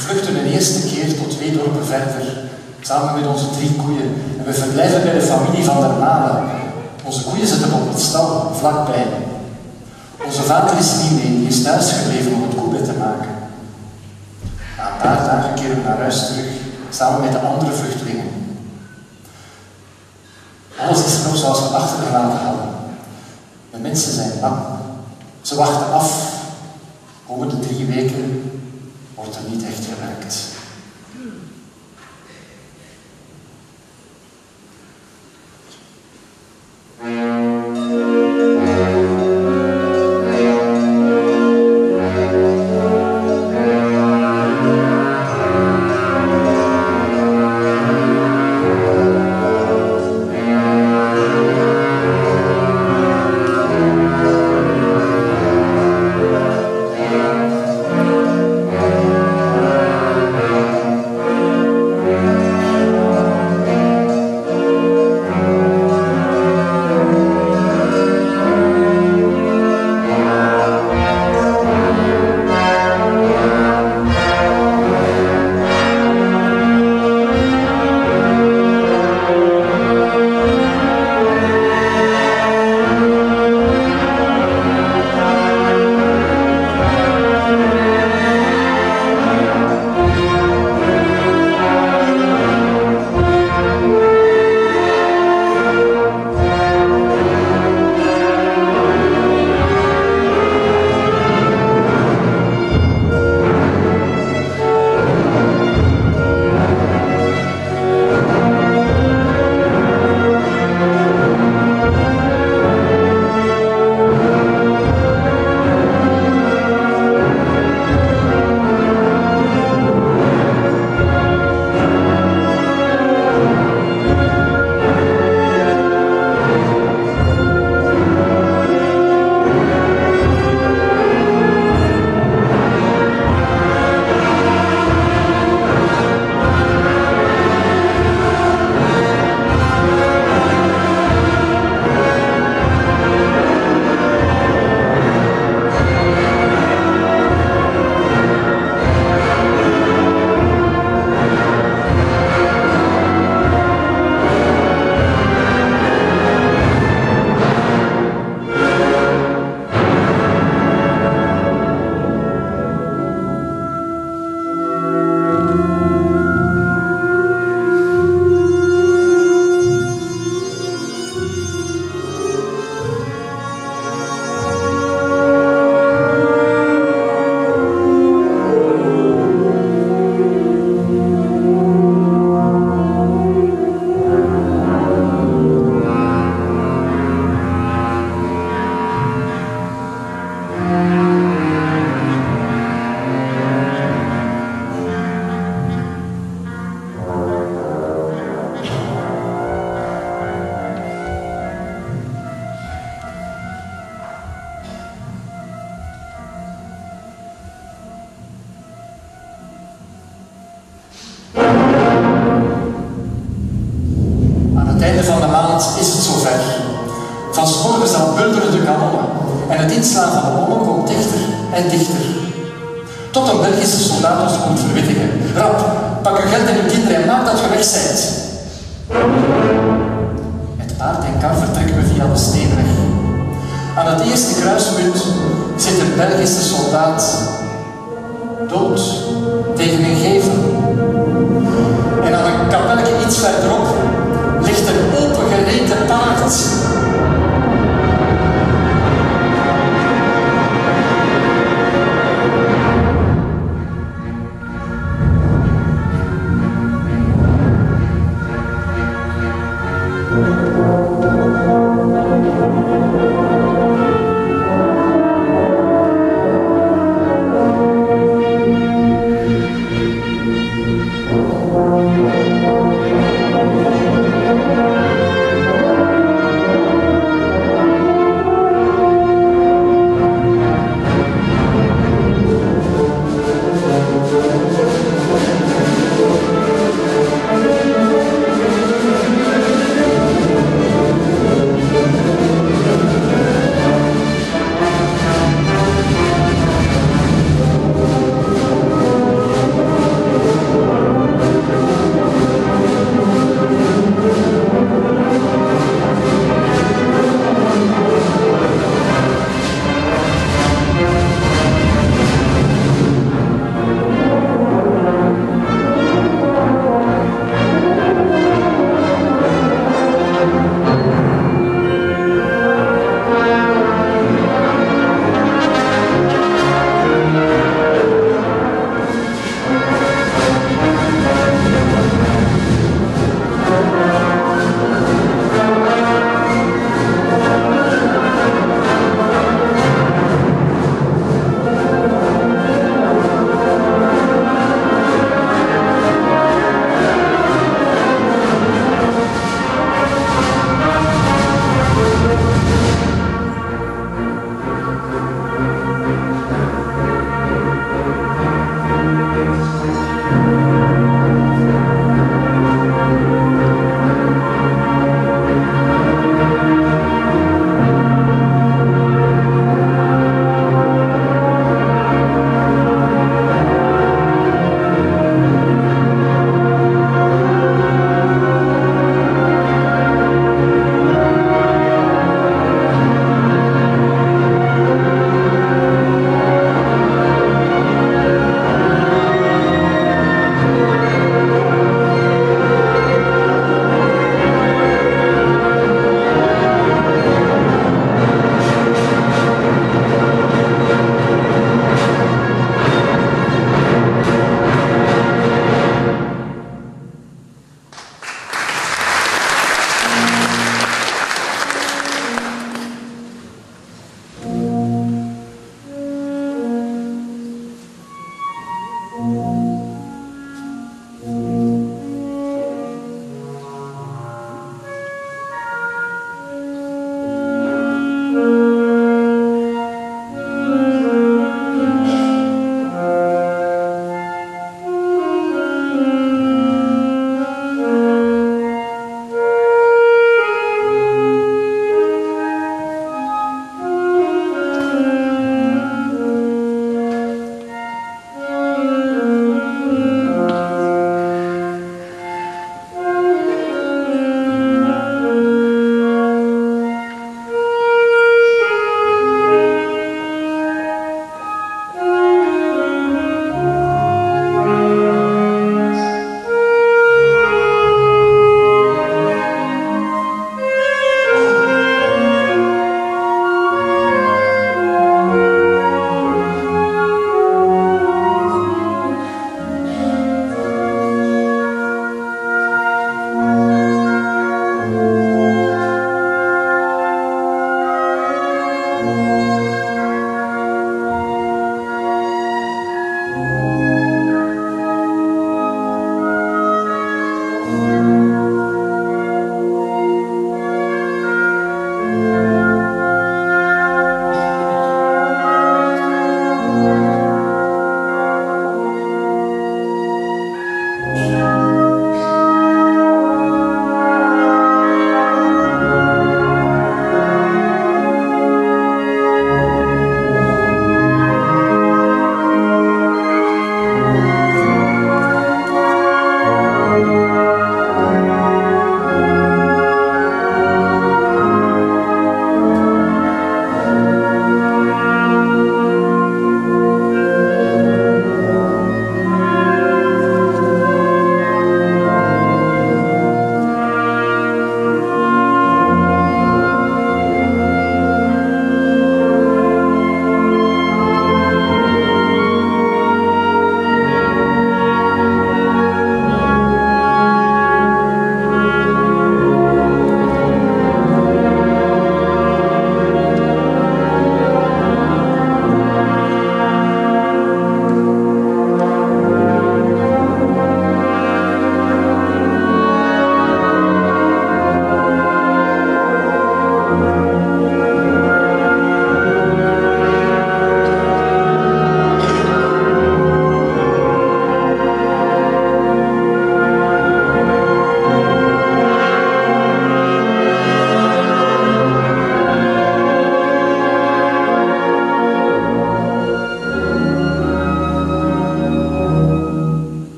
vluchten een eerste keer tot 2 dorpen verder, samen met onze 3 koeien. En we verblijven bij de familie van der Malen. Onze koeien zitten op het stal, vlakbij. Onze vader is niet mee, die is thuis gebleven om het koebed te maken. Na een paar dagen keren we naar huis terug, samen met de andere vluchtelingen. Alles is nog zoals we achtergelaten hadden. De mensen zijn bang. Ze wachten af. Komende 3 weken wordt er niet echt gewerkt. Is het zover. Van 's morgens dan bulderen de kanonnen en het inslaan van de bommen komt dichter en dichter. Tot een Belgische soldaat ons komt verwittigen. Rap, pak je geld en je kinderen en maak dat je weg zijt. Met paard en kar vertrekken we via de steenweg. Aan het eerste kruispunt zit een Belgische soldaat dood tegen een gevel. En aan een kapelletje iets verderop ligt een opengereten paard. Amen.